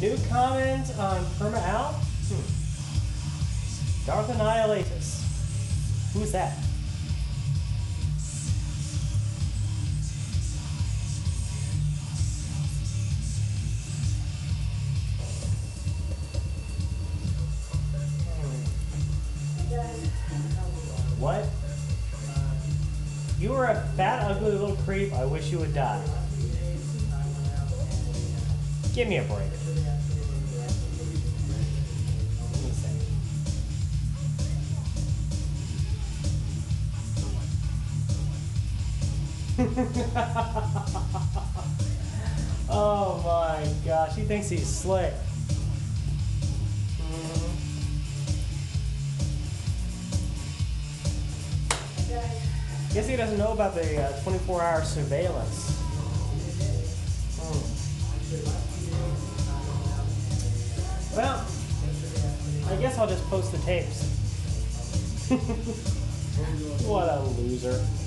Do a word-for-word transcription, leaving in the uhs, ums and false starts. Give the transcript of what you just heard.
New comment on Perma Al? Hmm. Darth Annihilatus. Who's that? What? You are a fat, ugly little creep. I wish you would die. Give me a break. Oh my gosh, he thinks he's slick. Mm-hmm. Guess he doesn't know about the uh, twenty-four hour surveillance. Mm. Well, I guess I'll just post the tapes. What a loser.